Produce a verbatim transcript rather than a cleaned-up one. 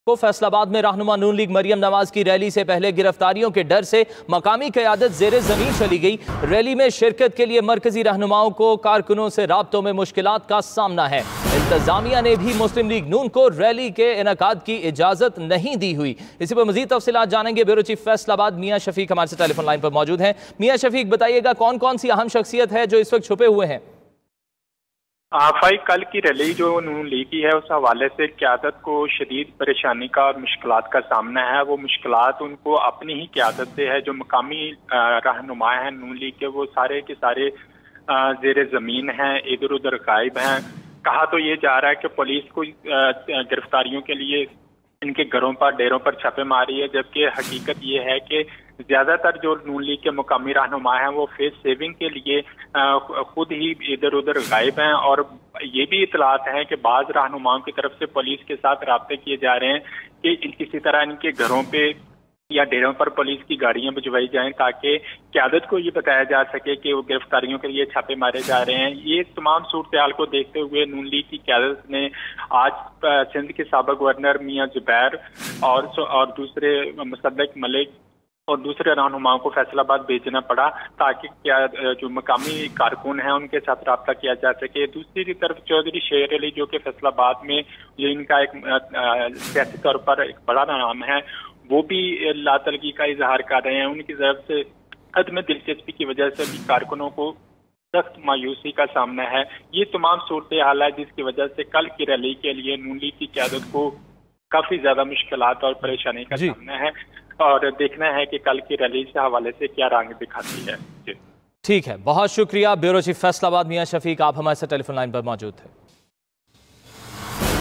کو फैसलाबाद में रहनुमा नून लीग मरियम नवाज की रैली से पहले गिरफ्तारियों के डर से मकामी क़यादत ज़ेरे ज़मीन चली गई। रैली में शिरकत के लिए मरकजी रहनुमाओं को कारकुनों से राब्तों में मुश्किलात का सामना है। इंतज़ामिया ने भी मुस्लिम लीग नून को रैली के इनेकाद की इजाज़त नहीं दी हुई। इसी पर मज़ीद तफ़सीलात जानेंगे। ब्यूरो चीफ फैसलाबाद मियाँ शफीक हमारे से टेलीफोन लाइन पर मौजूद हैं। मियाँ शफीक, बताइएगा कौन कौन सी अहम शख्सियत है जो इस वक्त छुपे हुए हैं? आफाई कल की रैली जो नून लीग की है, उस हवाले से क़यादत को शदीद परेशानी का और मुश्किलात का सामना है। वो मुश्किलात उनको अपनी ही क़यादत से है। जो मकामी रहनुमा हैं नून लीग के, वो सारे के सारे ज़ेरे ज़मीन हैं, इधर उधर गायब हैं। कहा तो ये जा रहा है कि पुलिस को गिरफ्तारियों के लिए इनके घरों पर, डेरों पर छापे मारी है, जबकि हकीकत ये है कि ज़्यादातर जो नून लीग के मुकामी रहनुमा हैं वो फेस सेविंग के लिए खुद ही इधर उधर गायब हैं। और ये भी इतलात हैं कि बाज़ रहनुमाओं की तरफ से पुलिस के साथ राब्ते किए जा रहे हैं कि किसी तरह इनके घरों पे या डेरों पर पुलिस की गाड़ियां भिजवाई जाएं, ताकि क़यादत को ये बताया जा सके कि वो गिरफ्तारियों के लिए छापे मारे जा रहे हैं। ये तमाम सूरत हाल को देखते हुए नून लीग की क़यादत ने आज सिंध के साबिक़ गवर्नर मियाँ जुबैर और और दूसरे मुसद्दक मलिक और दूसरे रहनुमाओं को फैसलाबाद भेजना पड़ा, ताकि क्या जो मकामी कारकुन हैं उनके साथ रब्ता किया जा सके। दूसरी तरफ चौधरी शेर अली, जो कि फैसलाबाद में जो इनका एक सियासी तौर पर एक बड़ा नाम है, वो भी लातलगी का इजहार कर रहे हैं। उनकी तरफ से अदम दिलचस्पी की वजह से भी कारकुनों को सख्त मायूसी का सामना है। ये तमाम सूरत हाल है जिसकी वजह से कल की रैली के लिए नून लीग की क़यादत को काफी ज्यादा मुश्किलात और परेशानी का सामना है, और देखना है कि कल की रैली से हवाले से क्या रंग दिखाती है। ठीक है, बहुत शुक्रिया। ब्यूरो चीफ फैसलाबाद मियाँ शफीक, आप हमारे साथ टेलीफोन लाइन पर मौजूद थे।